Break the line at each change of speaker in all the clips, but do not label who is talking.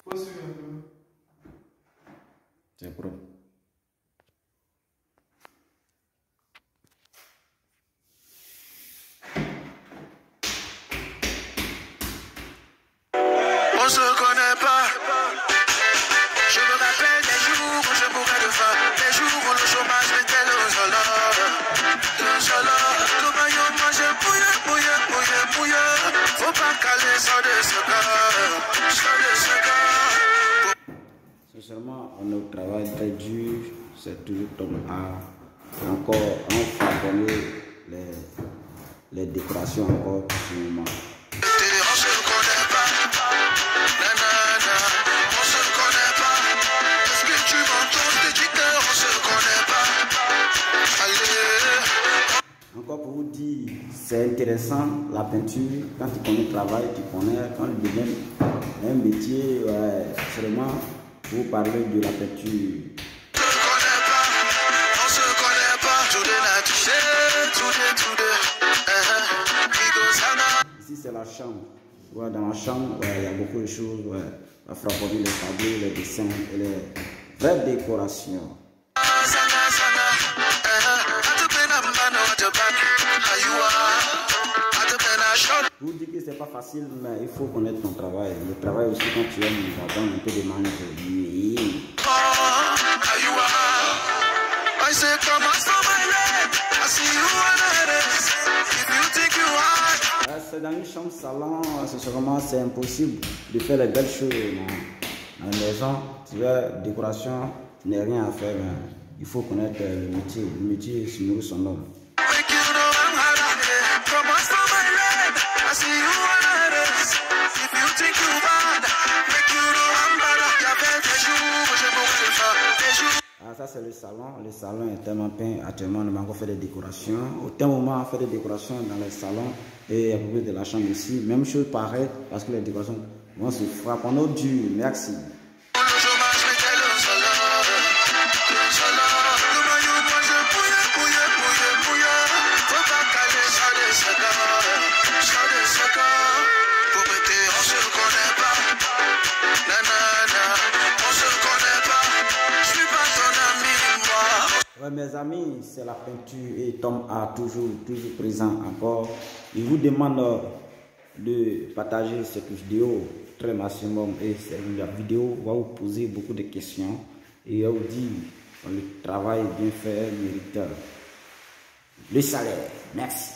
C'est propre.
On se connaît pas. Je me rappelle des jours où je mourais de faim, des jours où le chômage était le solo. Comment yo manger mouillé. Faut pas caler ça de ce gars.
Sincèrement, on est au travail très dur, c'est toujours comme A. Encore, on fait donner les décorations encore pour ce moment.
On se connaît pas. Nanana, on se connaît pas. Est-ce que tu m'entends, je dis que on se connaît pas. Allez.
Encore pour vous dire, c'est intéressant la peinture. Quand tu connais le travail, tu connais. Quand il devient un métier, ouais, vraiment, vous parlez de la peinture. Ici c'est la chambre. Ouais, dans la chambre, ouais, il y a beaucoup de choses. Ouais. La frapponnée, les tableaux, les dessins et les vraies décorations. Vous dites que c'est pas facile, mais il faut connaître ton travail. Le travail aussi, quand tu aimes, ça donne un peu de manche. C'est dans une chambre salon, c'est impossible de faire les belles choses. Dans la maison, tu vois, décoration, tu n'as rien à faire, mais il faut connaître le métier. Le métier, c'est nous son nom. Ça c'est le salon. Le salon est tellement peint. Actuellement, on a encore fait des décorations. Au temps moment, on fait des décorations dans les salons et à propos de la chambre ici. Même chose pareil parce que les décorations vont se frapper. On est dur. Merci. Ouais, mes amis, c'est la peinture et Tom A toujours présent encore. Il vous demande de partager cette vidéo très maximum et la vidéo va vous poser beaucoup de questions et va vous dire le travail bien fait mérite le salaire. Merci.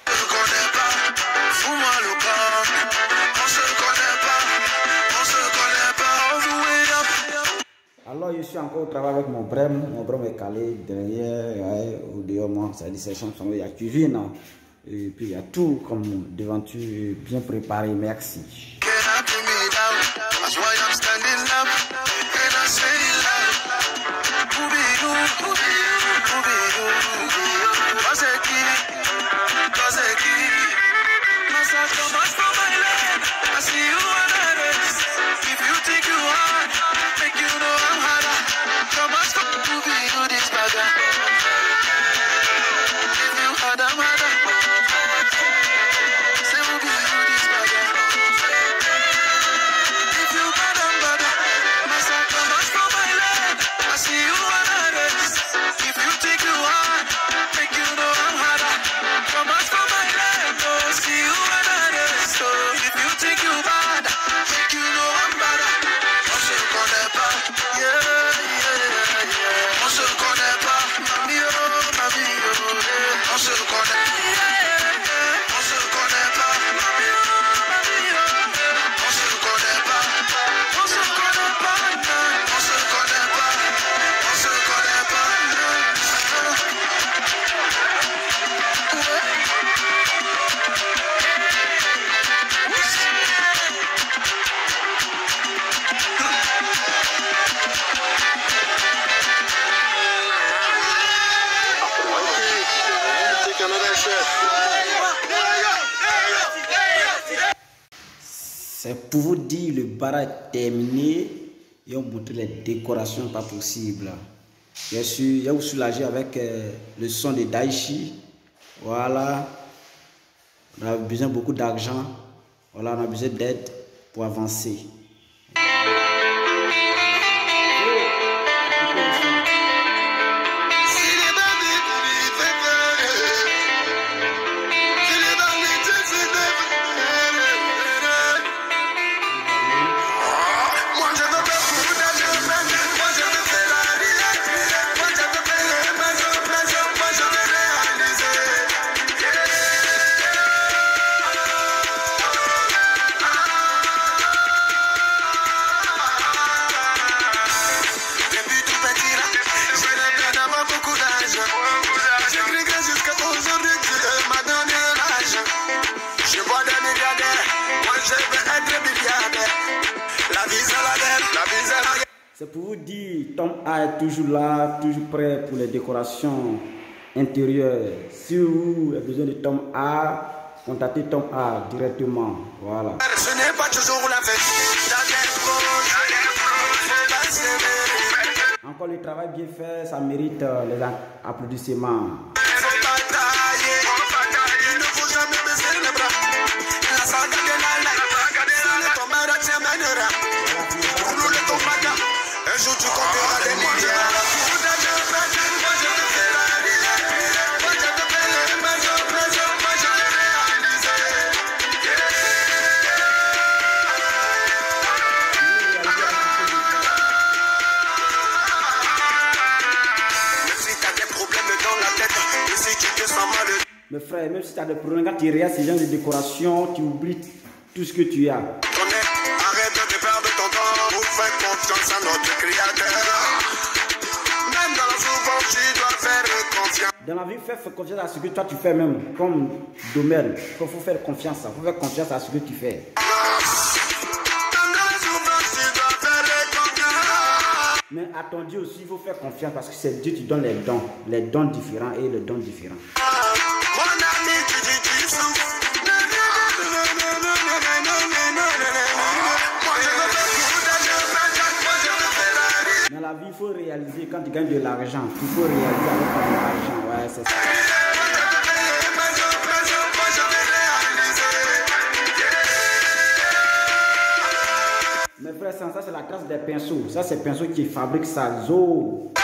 Alors je suis encore au travail avec mon brème est calé derrière, ou dehors moi, ça dit c'est chambre, il y a cuisine, et puis il y a tout comme devanture bien préparé, merci. C'est pour vous dire, le bar est terminé et on montre les décorations pas possibles. Bien sûr, il y a vous soulager avec le son de Daichi. Voilà. On a besoin de beaucoup d'argent. Voilà, on a besoin d'aide pour avancer. C'est pour vous dire, Tom A est toujours là, toujours prêt pour les décorations intérieures. Si vous avez besoin de Tom A, contactez Tom A directement. Voilà.
Ce n'est pas toujours la fête.
Encore le travail bien fait, ça mérite les applaudissements. Mes frères, même si tu as des problèmes, quand tu regardes ces gens de décoration, tu oublies tout ce que tu as.
Arrête de perdre ton temps pour faire confiance à notre créateur. Même dans la souffrance, tu dois faire confiance.
Dans la vie, fais confiance à ce que toi tu fais même, comme domaine. Il faut faire confiance, il faut faire confiance à ce que tu fais. Mais à ton Dieu aussi, il faut faire confiance parce que c'est Dieu qui donne les dons différents et les dons différents. Dans la vie, il faut réaliser quand tu gagnes de l'argent. Il faut réaliser avec ton argent. Ouais, c'est ça. Mes frères, ça c'est la trace des pinceaux. Ça, c'est pinceau qui fabrique sa zo.